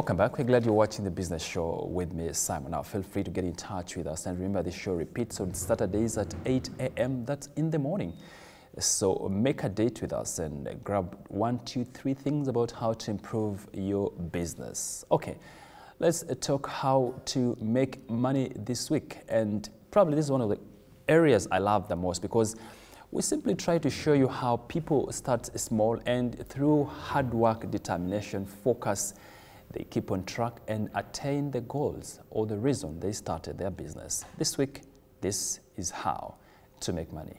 Welcome back. We're glad you're watching the Business Show with me, Simon. Now, feel free to get in touch with us. And remember, this show repeats on Saturdays at 8 a.m. That's in the morning. So make a date with us and grab 1, 2, 3 things about how to improve your business. Okay, let's talk how to make money this week. And probably this is one of the areas I love the most, because we simply try to show you how people start small and through hard work, determination, focus, they keep on track and attain the goals or the reason they started their business. This week, this is how to make money.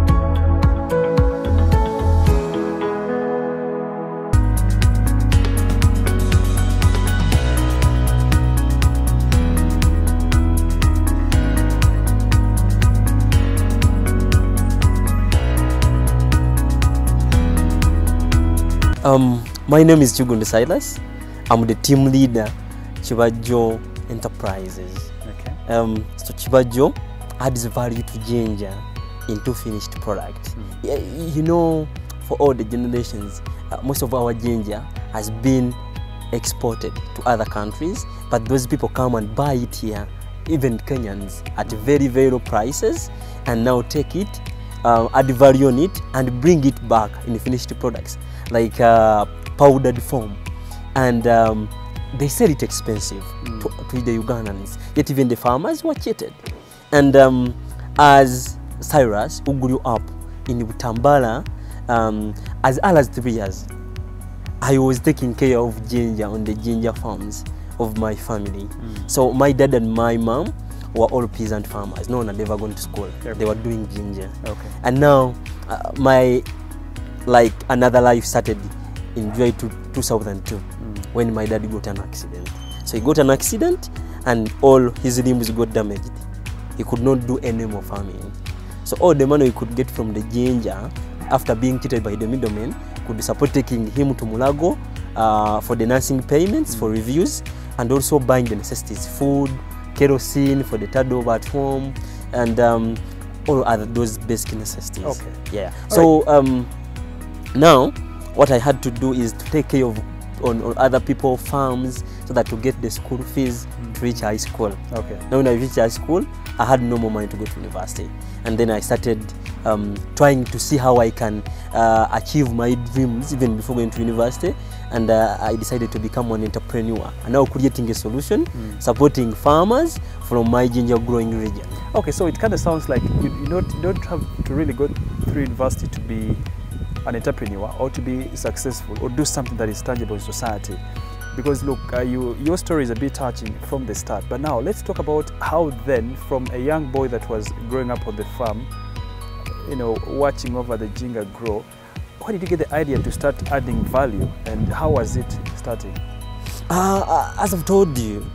My name is Chugundu Silas. I'm the team leader, Chibajo Enterprises. Okay. So Chibajo adds value to ginger into finished product. You know, for all the generations, most of our ginger has been exported to other countries, but those people come and buy it here, even Kenyans, at very, very low prices, and now take it, add value on it, and bring it back in finished products, like powdered form. And they sell it expensive to the Ugandans, yet even the farmers were cheated. And as Cyrus, who grew up in Butambala, as early as 3 years, I was taking care of ginger on the ginger farms of my family. So my dad and my mom were all peasant farmers. No one had ever gone to school. They were doing ginger. Okay. And now my another life started in July 2002 when my dad got an accident. So he got an accident and all his limbs got damaged. He could not do any more farming. So all the money he could get from the ginger after being treated by the middlemen could support taking him to Mulago for the nursing payments, for reviews, and also buying the necessities, food, kerosene for the third over at home, and all other those basic necessities. Okay. Yeah. So now what I had to do is to take care of on other people's farms so that to get the school fees to reach high school. Okay. Now when I reached high school, I had no more money to go to university. And then I started trying to see how I can achieve my dreams even before going to university. And I decided to become an entrepreneur. And now creating a solution, supporting farmers from my ginger growing region. Okay, so it kind of sounds like you don't have to really go through university to be an entrepreneur or to be successful or do something that is tangible in society. Because look, your story is a bit touching from the start. But now let's talk about how then, from a young boy that was growing up on the farm, you know, watching over the ginger grow, why did you get the idea to start adding value, and how was it starting? As I've told you,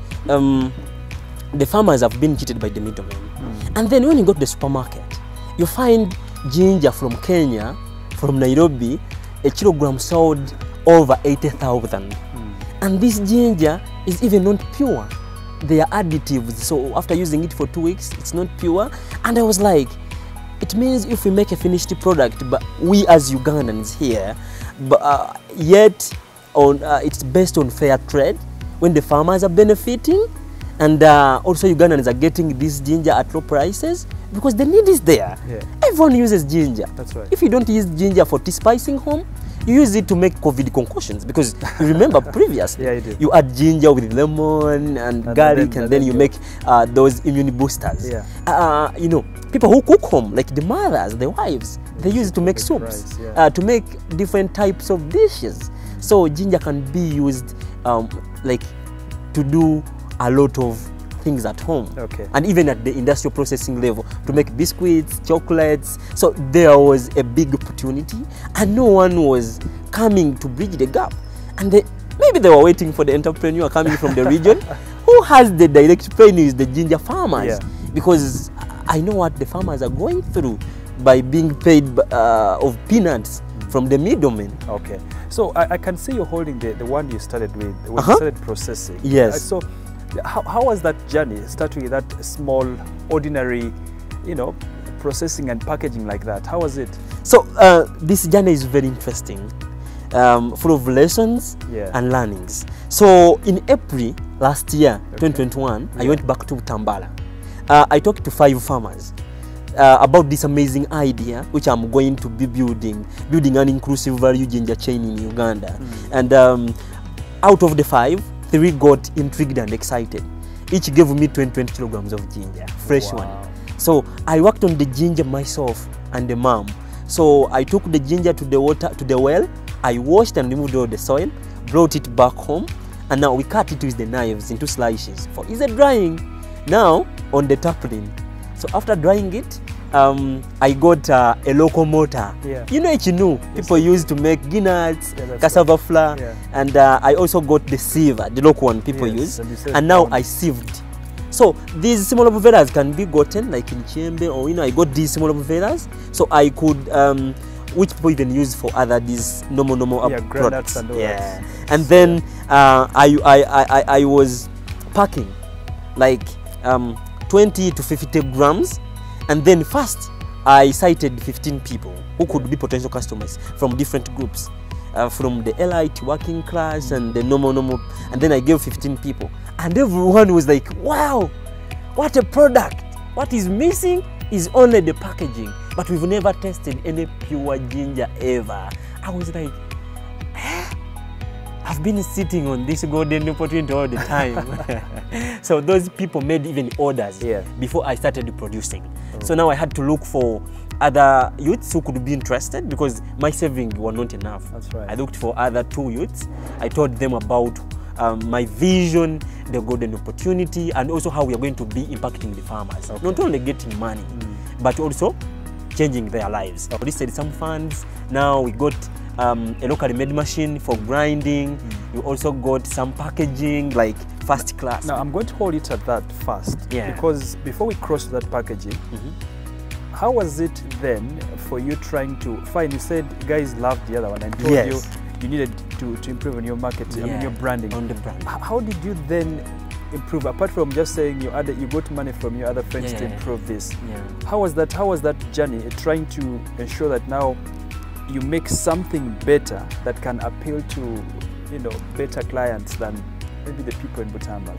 the farmers have been cheated by the middlemen. And then when you go to the supermarket, you find ginger from Kenya, from Nairobi, a kilogram sold over 80,000. And this ginger is even not pure. They are additives. So after using it for 2 weeks, it's not pure. And I was like, it means if we make a finished product, but we as Ugandans here, but yet it's based on fair trade, when the farmers are benefiting, and also Ugandans are getting this ginger at low prices, because the need is there. Yeah. Everyone uses ginger. That's right. If you don't use ginger for tea spicing home, you use it to make COVID concoctions, because you remember previously, you add ginger with lemon and garlic, and then you make those immune boosters. Yeah. You know, people who cook home, like the mothers, the wives, they use it to make soups, to make different types of dishes. So ginger can be used like to do a lot of things at home, and even at the industrial processing level to make biscuits, chocolates. So there was a big opportunity, and no one was coming to bridge the gap. And maybe they were waiting for the entrepreneur coming from the region who has the direct pain is the ginger farmers, because I know what the farmers are going through by being paid of peanuts from the middlemen. Okay, so I can see you're holding the one you started with when you started processing. Yes. So how was that journey, starting with that small, ordinary, you know, processing and packaging like that? How was it? So this journey is very interesting. full of lessons Yeah. and learnings. So in April last year, 2021, I went back to Tambala. I talked to 5 farmers about this amazing idea, which I'm going to be building an inclusive value ginger chain in Uganda. And out of the 5, 3 got intrigued and excited. Each gave me 20 kilograms of ginger, fresh one. So I worked on the ginger myself and the mom. So I took the ginger to the well. I washed and removed all the soil, brought it back home, and now we cut it with the knives into slices for easy drying. Now on the tarpaulin. So after drying it, I got a local mortar. Yeah. You know, people use to make guineas, Yeah, that's cassava flour, Yeah. and I also got the sieve, the local one people Yes, use, and you said and now pound. I sieved. So these small velas can be gotten like in Chembe, or I got these small velas, so I could, which people even use for these normal Yeah, products. granules and all Yeah, that. and then I was packing like 20 to 50 grams, and then first I cited 15 people who could be potential customers from different groups, from the elite, working class, and the normal, and then I gave 15 people, and everyone was like, wow, what a product. What is missing is only the packaging, but we've never tested any pure ginger ever. I was like, I've been sitting on this golden opportunity all the time. So those people made even orders before I started producing. So now I had to look for other youths who could be interested, because my savings were not enough. That's right. I looked for other 2 youths. I told them about my vision, the golden opportunity, and also how we are going to be impacting the farmers. Not only getting money, but also changing their lives. We listed some funds. Now we got a locally made machine for grinding. You also got some packaging, like first class. Now I'm going to hold it at that first, because before we cross to that packaging, how was it then for you trying to find? You said guys loved the other one and told you needed to improve on your marketing, I mean your branding. On the brand. How did you then improve, apart from just saying you got money from your other friends to improve this? How was that journey, trying to ensure that now you make something better that can appeal to better clients than maybe the people in Butambala?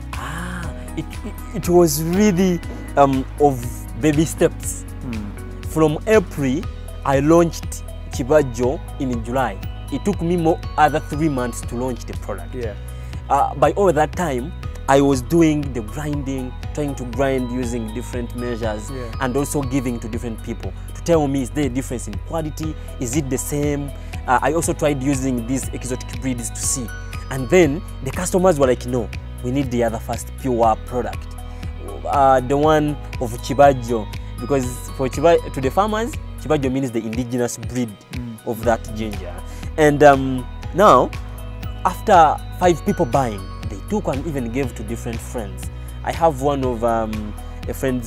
It was really of baby steps. From April, I launched Chibajo in July. It took me other 3 months to launch the product. By all that time, I was doing the grinding, trying to grind using different measures, and also giving to different people to tell me, is there a difference in quality? Is it the same? I also tried using these exotic breeds to see. And then the customers were like, no, we need the other first pure product. The one of Chibajo, because for to the farmers, Chibajo means the indigenous breed of that ginger. And now, after 5 people buying, they took and even gave to different friends. I have one of a friend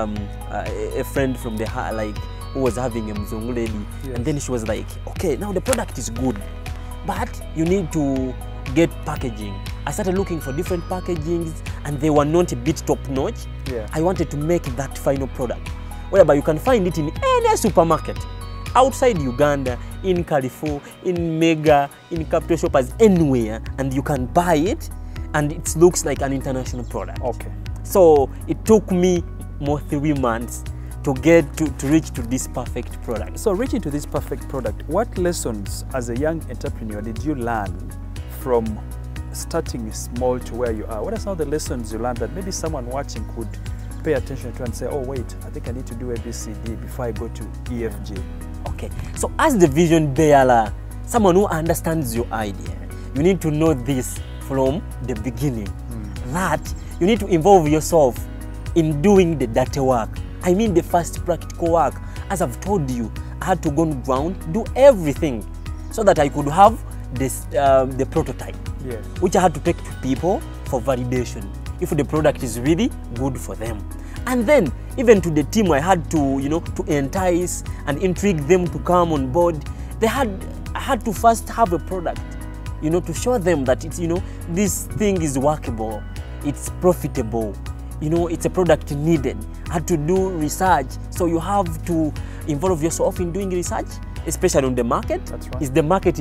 from the who was having a Mzungu lady, and then she was like, okay, now the product is good, but you need to get packaging. I started looking for different packagings, and they were not a bit top notch. I wanted to make that final product, whereby you can find it in any supermarket outside Uganda, in Carrefour, in Mega, in Capital Shoppers, anywhere, and you can buy it, and it looks like an international product. So it took me more 3 months to get to reach to this perfect product. So reaching to this perfect product, what lessons as a young entrepreneur did you learn from starting small to where you are? What are some of the lessons you learned that maybe someone watching could pay attention to and say, oh wait, I think I need to do ABCD before I go to EFG? Okay, so as the vision bearer, someone who understands your idea, you need to know this from the beginning, that you need to involve yourself in doing the dirty work. I mean the first practical work. As I've told you, I had to go on ground, do everything, so that I could have this, the prototype, which I had to take to people for validation, if the product is really good for them. And then, even to the team, I had to, to entice and intrigue them to come on board. I had to first have a product, to show them that it's, this thing is workable, it's profitable, it's a product needed. I had to do research. So you have to involve yourself in doing research, especially on the market. That's right. Is the market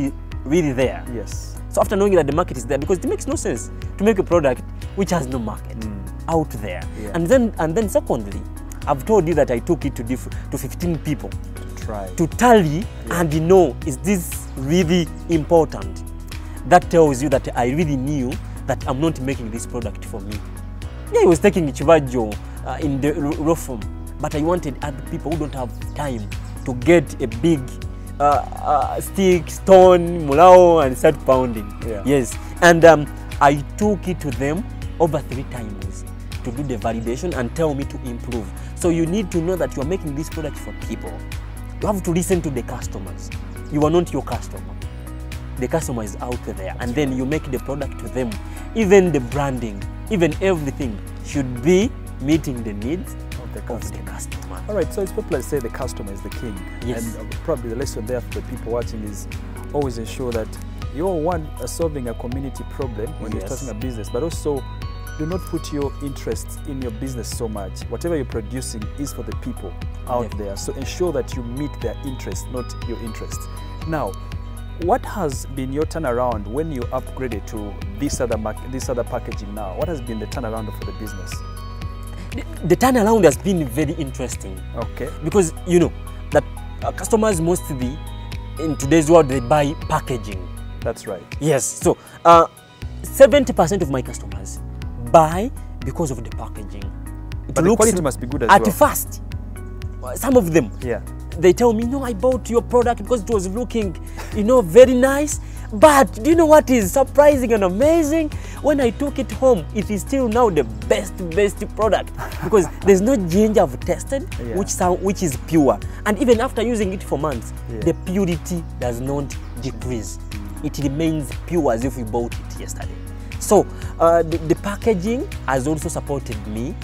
really there. Yes. So after knowing that the market is there, because it makes no sense to make a product which has no market out there. Yeah. And then secondly, I've told you that I took it to 15 people Try. to tally and is this really important? That tells you that I really knew that I'm not making this product for me. Yeah, I was taking Chivajo in the raw form, but I wanted other people who don't have time to get a big stick, stone, mulao, and start pounding. Yeah. Yes, and I took it to them over 3 times to do the validation and tell me to improve. So you need to know that you are making this product for people. You have to listen to the customers. You are not your customer. The customer is out there, and then you make the product to them. Even the branding, even everything should be meeting the needs of the customer. All right, so it's popular to say the customer is the king. Yes. And probably the lesson there for the people watching is always ensure that you're solving a community problem when you're starting a business, but also do not put your interests in your business so much. Whatever you're producing is for the people out there. So ensure that you meet their interests, not your interests. Now, what has been your turnaround when you upgraded to this other packaging now? What has been the turnaround for the business? The turnaround has been very interesting. Okay. Because that customers mostly in today's world, they buy packaging. That's right. Yes. So 70% of my customers buy because of the packaging. But the quality must be good as well. At first, some of them, they tell me, no, I bought your product because it was looking, very nice. But do you know what is surprising and amazing? When I took it home, it is still now the best product because there's no ginger I've tested, which is pure. And even after using it for months, the purity does not decrease. It remains pure as if we bought it yesterday. So the packaging has also supported me,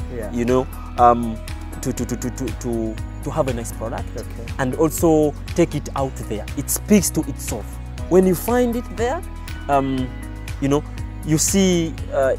to have a nice product and also take it out there. It speaks to itself. When you find it there, you see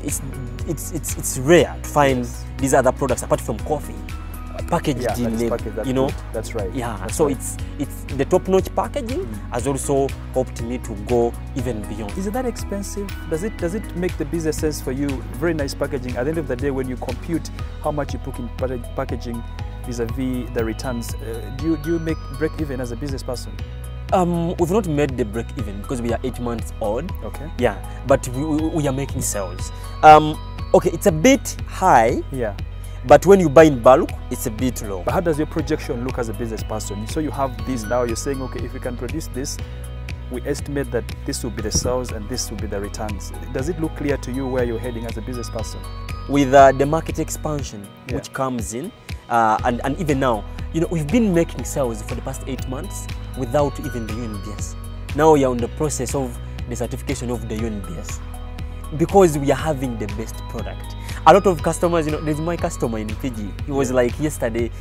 it's rare to find these other products apart from coffee packaged in that's right. That's so right. It's the top-notch packaging has also helped me to go even beyond. Is it that expensive? Does it make the business sense for you? Very nice packaging. At the end of the day, when you compute how much you put in packaging vis-a-vis the returns, do you make break even as a business person? We've not made the break even because we are 8 months old. Okay. Yeah, but we are making sales. Okay, it's a bit high. Yeah. But when you buy in bulk, it's a bit low. But how does your projection look as a business person? So you have this now, you're saying, okay, if we can produce this, we estimate that this will be the sales and this will be the returns. Does it look clear to you where you're heading as a business person? With the market expansion, which comes in, and even now, we've been making sales for the past 8 months without even the UNBS. Now we are in the process of the certification of the UNBS because we are having the best product. A lot of customers, there's my customer in Fiji. He was like yesterday,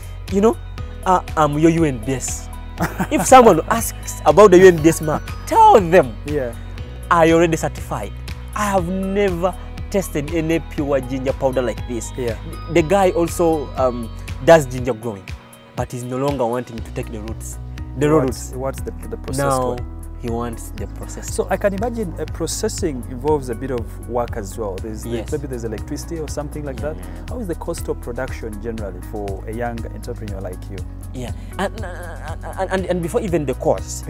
I'm your UNBS. If someone asks about the UNBS mark, tell them, I already certified. I have never tested any pure ginger powder like this. The guy also does ginger growing, but he's no longer wanting to take the roots. The raw roots. He wants the processed now, one. He wants the processed. So I can imagine processing involves a bit of work as well. Maybe there's electricity or something like that. How is the cost of production generally for a young entrepreneur like you? Yeah, and before even the cost,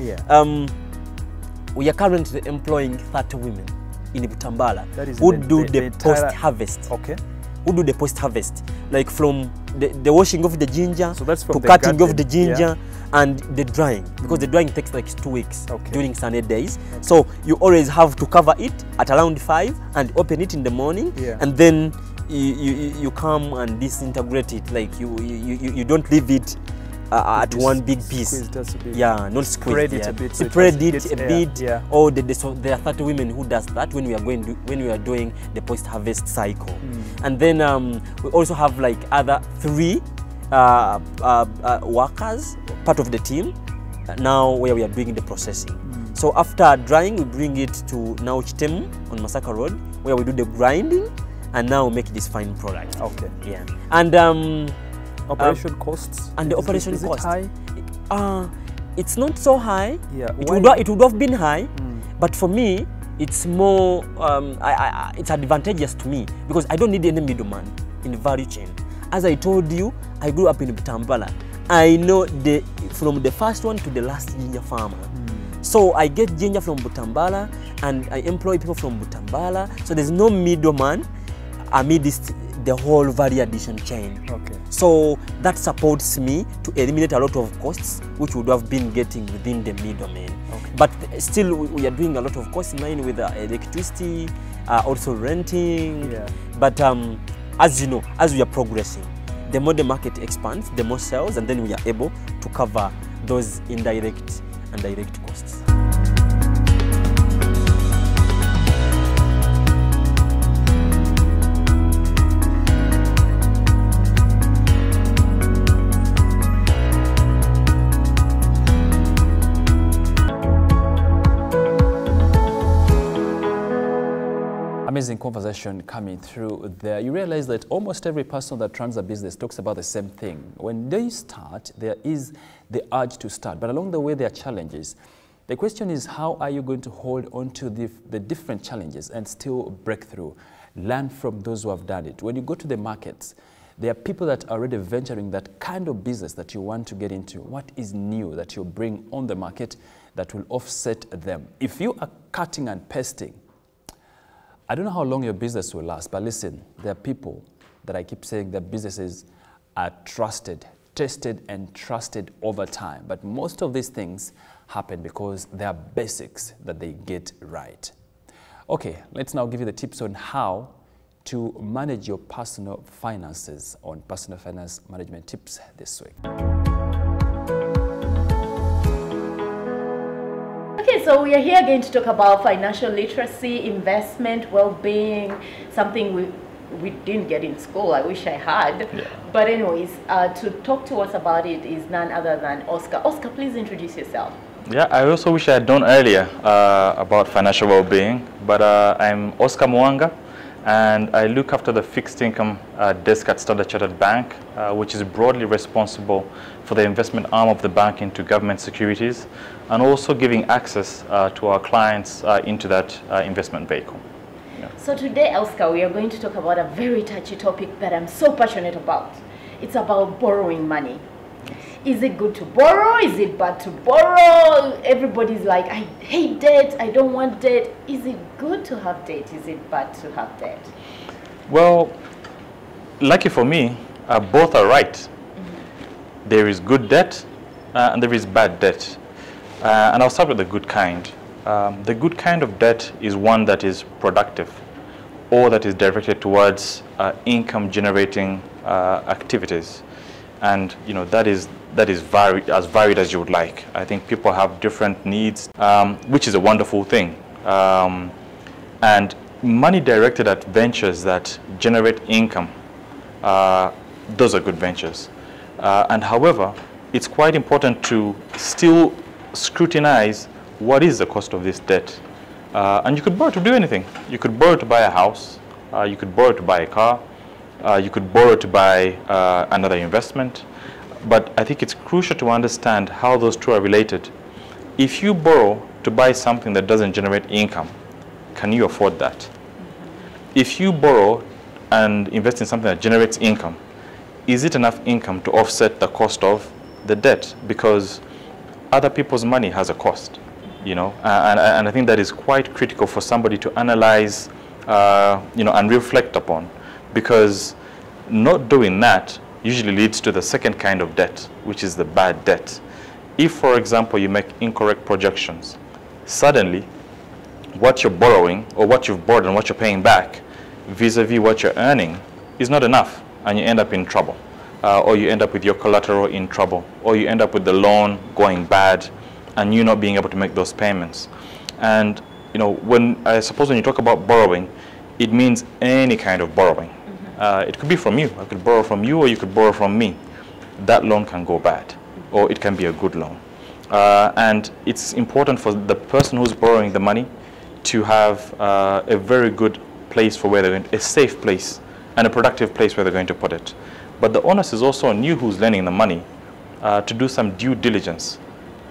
we are currently employing 30 women in Butambala who do the post-harvest. Okay. Who do the post-harvest, like from the washing of the ginger, so that's from to cutting of the ginger and the drying, because the drying takes like 2 weeks during sunny days. So you always have to cover it at around 5 and open it in the morning, and then you come and disintegrate it. Like you don't leave it at one big piece. Not squeeze it a bit. Spread it a bit. Or so there are 30 women who does that when we are doing the post-harvest cycle. And then we also have like other 3 workers, part of the team, now where we are doing the processing. So after drying, we bring it to now Chitemu on Masaka Road, where we do the grinding and now make this fine product. Okay. Yeah. And operation costs? And the operation cost. Is it high? It's not so high. Yeah. It would have been high, But for me, it's more, it's advantageous to me because I don't need any middleman in the value chain. As I told you, I grew up in Butambala. I know from the first one to the last ginger farmer. So I get ginger from Butambala and I employ people from Butambala. So there's no middleman amidst the whole value addition chain. Okay. So that supports me to eliminate a lot of costs which would have been getting within the middleman. Okay. But still we are doing a lot of costs in line with electricity, also renting. Yeah. But as you know, as we are progressing, the more the market expands, the more sales, and then we are able to cover those indirect and direct costs. Amazing conversation coming through there. You realize that almost every person that runs a business talks about the same thing. When they start, there is the urge to start, but along the way there are challenges. The question is, how are you going to hold on to the different challenges and still break through? Learn from those who have done it. When you go to the markets, there are people that are already venturing that kind of business that you want to get into. What is new that you bring on the market that will offset them? If you are cutting and pasting, I don't know how long your business will last, but listen, there are people that I keep saying their businesses are trusted, tested and trusted over time. But most of these things happen because there are basics that they get right. Okay, let's now give you the tips on how to manage your personal finances on Personal Finance Management Tips this week. Okay, so we are here again to talk about financial literacy, investment, well-being, something we didn't get in school. I wish I had. Yeah. But anyways, to talk to us about it is none other than Oscar. Oscar, please introduce yourself. Yeah, I also wish I had done earlier about financial well-being, but I'm Oscar Mwanga, and I look after the fixed income desk at Standard Chartered Bank, which is broadly responsible for the investment arm of the bank into government securities, and also giving access to our clients into that investment vehicle. Yeah. So today, Oscar, we are going to talk about a very touchy topic that I'm so passionate about. It's about borrowing money. Is it good to borrow? Is it bad to borrow? Everybody's like, I hate debt, I don't want debt. Is it good to have debt? Is it bad to have debt? Well, lucky for me, both are right. Mm-hmm. There is good debt and there is bad debt. And I'll start with the good kind. The good kind of debt is one that is productive or that is directed towards income generating activities. And you know, that is as varied as you would like. I think people have different needs, which is a wonderful thing. And money directed at ventures that generate income, those are good ventures. And however, it's quite important to still scrutinize what is the cost of this debt. And you could borrow to do anything. You could borrow to buy a house, you could borrow to buy a car, you could borrow to buy another investment. But I think it's crucial to understand how those two are related. If you borrow to buy something that doesn't generate income, can you afford that? Mm-hmm. If you borrow and invest in something that generates income, is it enough income to offset the cost of the debt? Because other people's money has a cost, you know, and I think that is quite critical for somebody to analyze, you know, and reflect upon, because not doing that usually leads to the second kind of debt, which is the bad debt. If, for example, you make incorrect projections, suddenly what you're borrowing or what you've borrowed and what you're paying back vis-a-vis what you're earning is not enough, and you end up in trouble. Or you end up with your collateral in trouble, or you end up with the loan going bad and you not being able to make those payments. And you know, I suppose when you talk about borrowing, it means any kind of borrowing. It could be from you. I could borrow from you, or you could borrow from me. That loan can go bad, or it can be a good loan. And it's important for the person who's borrowing the money to have a very good place for where they're going, a safe place and a productive place where they're going to put it. But the onus is also on you who's lending the money to do some due diligence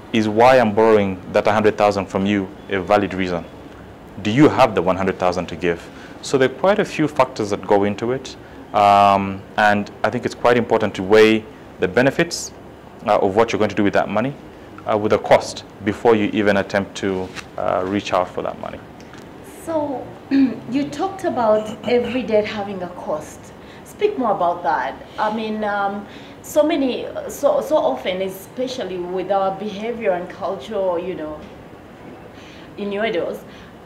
is why I'm borrowing that 100,000 from you a valid reason? Do you have the 100,000 to give? So there are quite a few factors that go into it. And I think it's quite important to weigh the benefits of what you're going to do with that money with the cost before you even attempt to reach out for that money. So you talked about every debt having a cost. Speak more about that. I mean, so often, especially with our behavior and culture, you know, in Edos,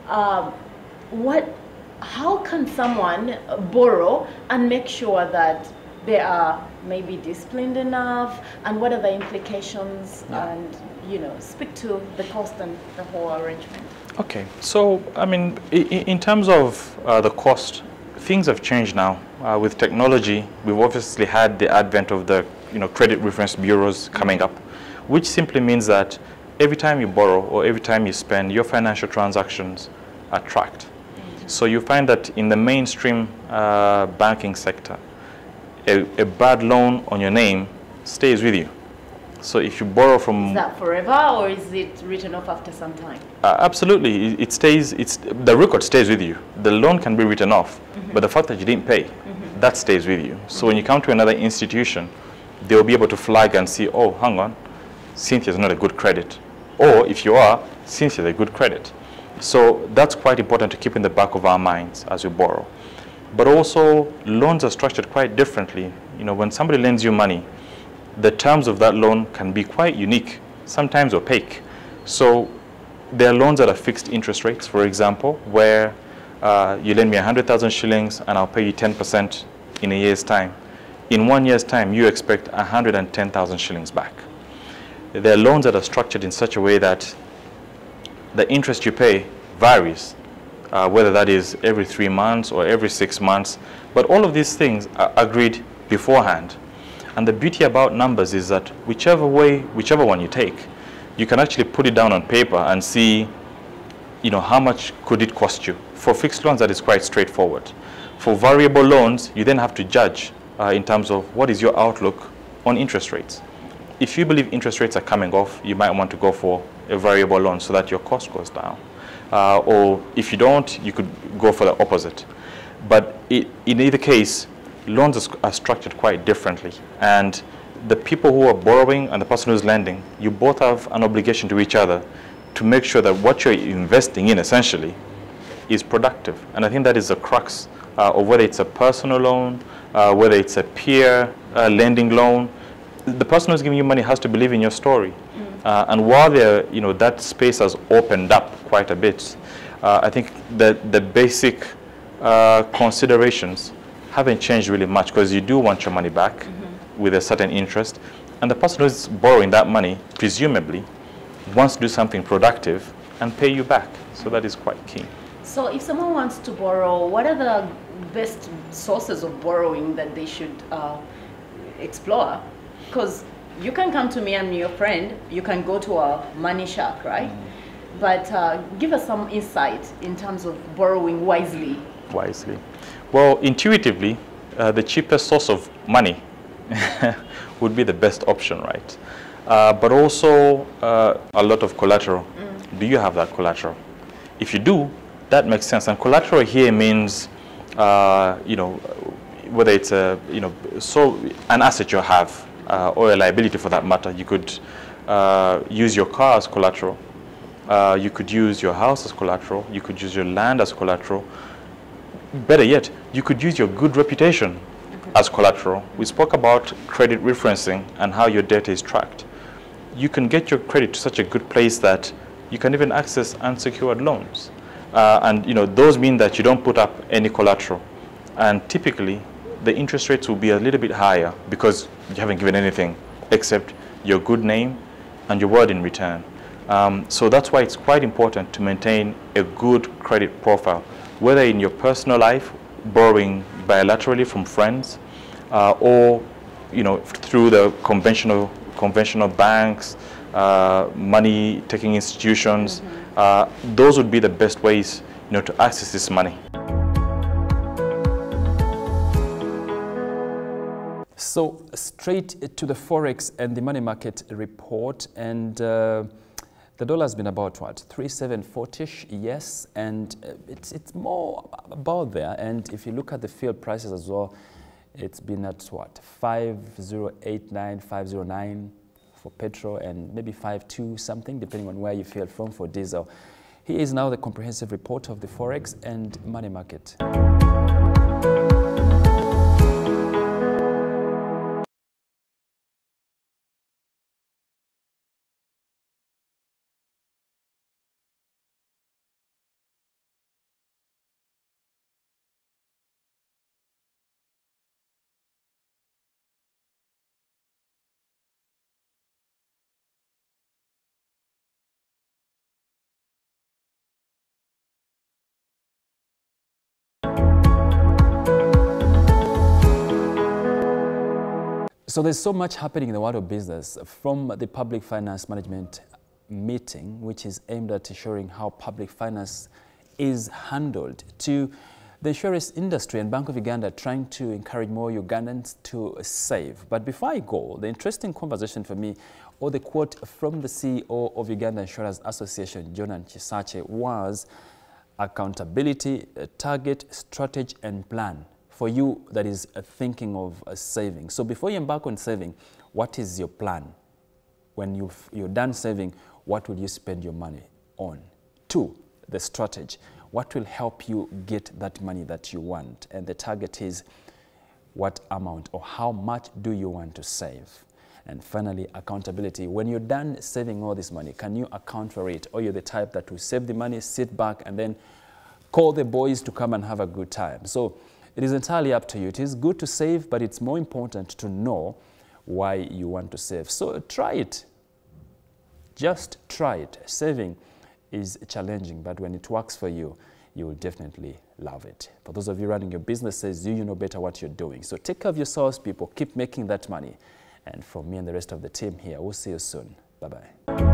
how can someone borrow and make sure that they are maybe disciplined enough, and what are the implications? And, you know, speak to the cost and the whole arrangement. Okay, so I mean, in terms of the cost, things have changed now. With technology, we've obviously had the advent of the credit reference bureaus coming up, which simply means that every time you borrow or every time you spend, your financial transactions are tracked. So you find that in the mainstream banking sector, a bad loan on your name stays with you. So if you borrow from... Is that forever, or is it written off after some time? Absolutely. It stays, the record stays with you. The loan can be written off, but the fact that you didn't pay, that stays with you. So when you come to another institution, they'll be able to flag and see, oh, hang on, Cynthia's not a good credit. Or if you are, Cynthia's a good credit. So that's quite important to keep in the back of our minds as we borrow. But also, loans are structured quite differently. You know, when somebody lends you money, the terms of that loan can be quite unique, sometimes opaque. So there are loans that are fixed interest rates, for example, where you lend me 100,000 shillings and I'll pay you 10% in a year's time. In 1 year's time, you expect 110,000 shillings back. There are loans that are structured in such a way that the interest you pay varies, whether that is every 3 months or every 6 months. But all of these things are agreed beforehand. And the beauty about numbers is that whichever one you take, you can actually put it down on paper and see, how much could it cost you. For fixed loans, that is quite straightforward. For variable loans, you then have to judge in terms of what is your outlook on interest rates. If you believe interest rates are coming off, you might want to go for a variable loan so that your cost goes down. Or if you don't, you could go for the opposite. But in either case, loans are structured quite differently. And the people who are borrowing and the person who's lending, you both have an obligation to each other to make sure that what you're investing in, essentially, is productive. And I think that is the crux of whether it's a personal loan, whether it's a peer lending loan. The person who's giving you money has to believe in your story. And while that space has opened up quite a bit, I think that the basic considerations haven't changed really much, because you do want your money back with a certain interest. And the person who's borrowing that money, presumably, wants to do something productive and pay you back. So that is quite key. So if someone wants to borrow, what are the best sources of borrowing that they should explore? Because you can come to me, I'm your friend, you can go to a money shack, right? But give us some insight in terms of borrowing wisely. Wisely. Well, intuitively, the cheapest source of money would be the best option, right? But also a lot of collateral. Do you have that collateral? If you do, that makes sense. And collateral here means, whether it's an asset you have or a liability for that matter. You could use your car as collateral. You could use your house as collateral. You could use your land as collateral. Better yet, you could use your good reputation as collateral. We spoke about credit referencing and how your debt is tracked. You can get your credit to such a good place that you can even access unsecured loans. And those mean that you don't put up any collateral. And typically, the interest rates will be a little bit higher because you haven't given anything except your good name and your word in return. So that's why it's quite important to maintain a good credit profile, whether in your personal life, borrowing bilaterally from friends, or through the conventional banks, money-taking institutions. Those would be the best ways to access this money. So straight to the Forex and the money market report, and the dollar has been about what, 3,740-ish, yes, and it's more about there. And if you look at the fuel prices as well, it's been at what, 5,089, 509 for petrol, and maybe 5.2 something, depending on where you fuel from for diesel. Here is now the comprehensive report of the Forex and money market. So there's so much happening in the world of business, from the public finance management meeting, which is aimed at ensuring how public finance is handled, to the insurance industry and Bank of Uganda trying to encourage more Ugandans to save. But before I go, the interesting conversation for me, or the quote from the CEO of Uganda Insurance Association, Jonan Chisache, was accountability, target, strategy and plan. For you that is thinking of saving. So before you embark on saving, what is your plan? When you're done saving, what will you spend your money on? 2, the strategy. What will help you get that money that you want? And the target is what amount or how much do you want to save? And finally, accountability. When you're done saving all this money, can you account for it? Or you're the type that will save the money, sit back, and then call the boys to come and have a good time? So it is entirely up to you. It is good to save, but it's more important to know why you want to save. So try it. Just try it. Saving is challenging, but when it works for you, you will definitely love it. For those of you running your businesses, you know better what you're doing. So take care of yourselves, people. Keep making that money. And from me and the rest of the team here, we'll see you soon. Bye-bye.